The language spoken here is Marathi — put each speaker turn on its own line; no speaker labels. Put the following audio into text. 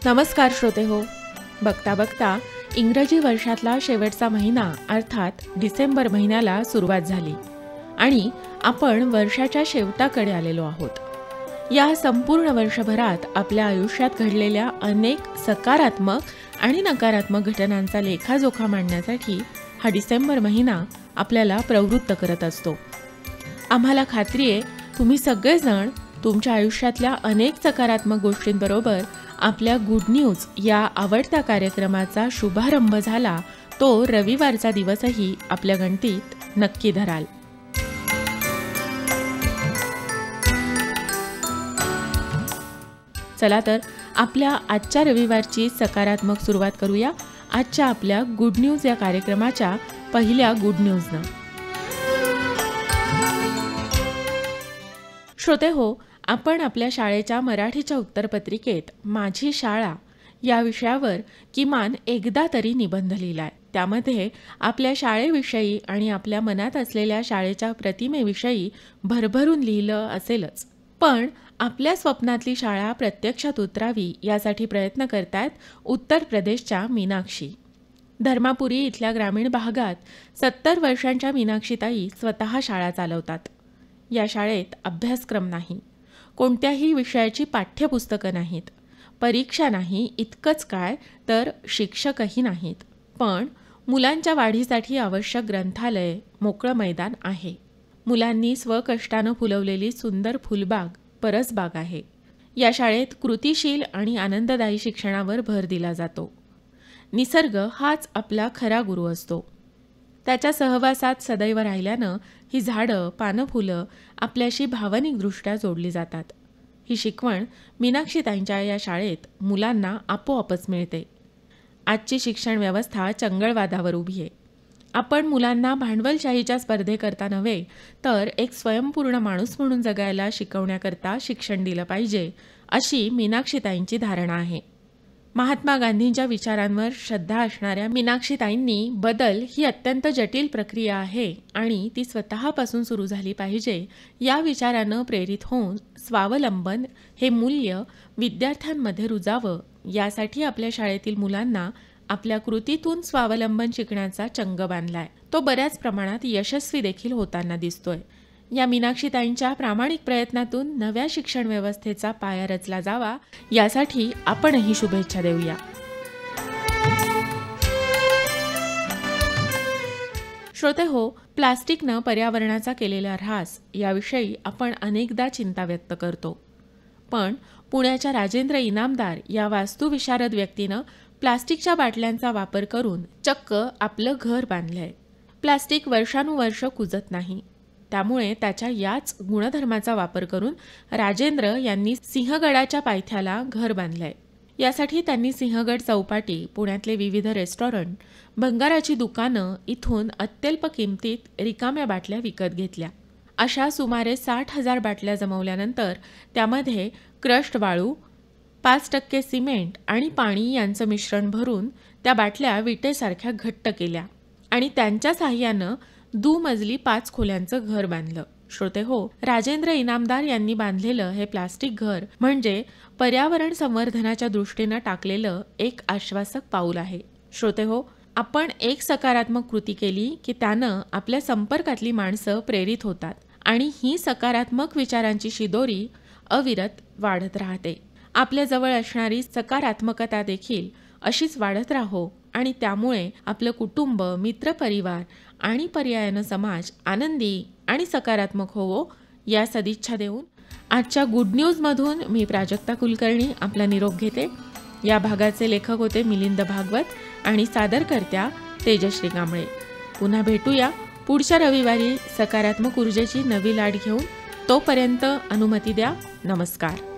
नमस्कार श्रोते हो. बघता बघता इंग्रजी वर्षातला शेवटचा महिना अर्थात डिसेंबर महिन्याला सुरुवात झाली आणि आपण वर्षाच्या शेवटाकडे आलेलो आहोत. या संपूर्ण वर्षभरात आपल्या आयुष्यात घडलेल्या अनेक सकारात्मक आणि नकारात्मक घटनांचा लेखाजोखा मांडण्यासाठी हा डिसेंबर महिना आपल्याला प्रवृत्त करत असतो. आम्हाला खात्री आहे तुम्ही सगळेजण तुमच्या आयुष्यातल्या अनेक सकारात्मक गोष्टींबरोबर आपल्या गुड न्यूज या आवडत्या कार्यक्रमाचा शुभारंभ झाला तो रविवारचा दिवसही आपल्या गणतीत नक्की धराल. चला तर आपल्या आजच्या रविवारची सकारात्मक सुरुवात करूया आजच्या आपल्या गुड न्यूज या कार्यक्रमाच्या पहिल्या गुड न्यूजनं. श्रोते हो, आपण आपल्या शाळेच्या मराठीच्या उत्तरपत्रिकेत माझी शाळा या विषयावर किमान एकदा तरी निबंध लिहिलाय. त्यामध्ये आपल्या शाळेविषयी आणि आपल्या मनात असलेल्या शाळेच्या प्रतिमेविषयी भरभरून लिहिलं असेलच. पण आपल्या स्वप्नातली शाळा प्रत्यक्षात उतरावी यासाठी प्रयत्न करतायत उत्तर प्रदेशच्या मीनाक्षी. धर्मापुरी इथल्या ग्रामीण भागात 70 वर्षांच्या मीनाक्षीताई स्वतः शाळा चालवतात. या शाळेत अभ्यासक्रम नाही, कोणत्याही विषयाची पाठ्यपुस्तकं नाहीत, परीक्षा नाही, इतकंच काय तर शिक्षकही नाहीत. पण मुलांच्या वाढीसाठी आवश्यक ग्रंथालय, मोकळं मैदान आहे. मुलांनी स्वकष्टानं फुलवलेली सुंदर फुलबाग, परसबाग आहे. या शाळेत कृतिशील आणि आनंददायी शिक्षणावर भर दिला जातो. निसर्ग हाच आपला खरा गुरु असतो. त्याच्या सहवासात सदैव राहिल्यानं ही झाडं, पानं, फुलं आपल्याशी भावनिकदृष्ट्या जोडली जातात. ही शिकवण मीनाक्षीताईंच्या या शाळेत मुलांना आपोआपच मिळते. आजची शिक्षण व्यवस्था चंगळवादावर उभी आहे. आपण मुलांना भांडवलशाहीच्या स्पर्धेकरता नव्हे तर एक स्वयंपूर्ण माणूस म्हणून जगायला शिकवण्याकरता शिक्षण दिलं पाहिजे, अशी मीनाक्षीताईंची धारणा आहे. महात्मा गांधींच्या विचारांवर श्रद्धा असणाऱ्या मीनाक्षीताईंनी बदल ही अत्यंत जटिल प्रक्रिया आहे आणि ती स्वतःपासून सुरू झाली पाहिजे या विचारानं प्रेरित होऊन स्वावलंबन हे मूल्य विद्यार्थ्यांमध्ये रुजावं यासाठी आपल्या शाळेतील मुलांना आपल्या कृतीतून स्वावलंबन शिकण्याचा चंग बांधलाय. तो बऱ्याच प्रमाणात यशस्वी देखील होताना दिसतोय. या मीनाक्षीताईंच्या प्रामाणिक प्रयत्नातून नव्या शिक्षण व्यवस्थेचा पाया रचला जावा यासाठी आपणही शुभेच्छा देऊया. श्रोते हो, प्लास्टिकनं पर्यावरणाचा केलेला ऱ्हास याविषयी आपण अनेकदा चिंता व्यक्त करतो. पण पुण्याच्या राजेंद्र इनामदार या वास्तुविशारद व्यक्तीनं प्लास्टिकच्या बाटल्यांचा वापर करून चक्क आपलं घर बांधलंय. प्लास्टिक वर्षानुवर्ष कुजत नाही, त्यामुळे त्याच्या याच गुणधर्माचा वापर करून राजेंद्र यांनी सिंहगडाच्या पायथ्याला घर बांधलंय. यासाठी त्यांनी सिंहगड चौपाटी, पुण्यातले विविध रेस्टॉरंट, भंगाराची दुकानं इथून अत्यल्प किमतीत रिकाम्या बाटल्या विकत घेतल्या. अशा सुमारे 60,000 बाटल्या जमवल्यानंतर त्यामध्ये क्रश्ड वाळू, 5% सिमेंट आणि पाणी यांचं मिश्रण भरून त्या बाटल्या विटेसारख्या घट्ट केल्या आणि त्यांच्या साहाय्यानं दुमजली 5 खोल्यांचं घर बांधलं. श्रोते हो, राजेंद्र इनामदार यांनी बांधलेलं हे प्लास्टिक घर म्हणजे पर्यावरण संवर्धनाच्या दृष्टीनं टाकलेलं एक आश्वासक पाऊल आहे. श्रोते हो, आपण एक सकारात्मक कृती केली की त्यानं आपल्या संपर्कातली माणसं प्रेरित होतात आणि ही सकारात्मक विचारांची शिदोरी अविरत वाढत राहते. आपल्या जवळ असणारी सकारात्मकता देखील अशीच वाढत राहो आणि त्यामुळे आपलं कुटुंब, मित्रपरिवार आणि पर्यायानं समाज आनंदी आणि सकारात्मक होवो या सदिच्छा देऊन आजच्या गुड न्यूजमधून मी प्राजक्ता कुलकर्णी आपला निरोप घेते. या भागाचे लेखक होते मिलिंद भागवत आणि सादरकर्त्या तेजश्री कांबळे. पुन्हा भेटूया पुढच्या रविवारी सकारात्मक ऊर्जेची नवी लाट घेऊन. तोपर्यंत अनुमती द्या. नमस्कार.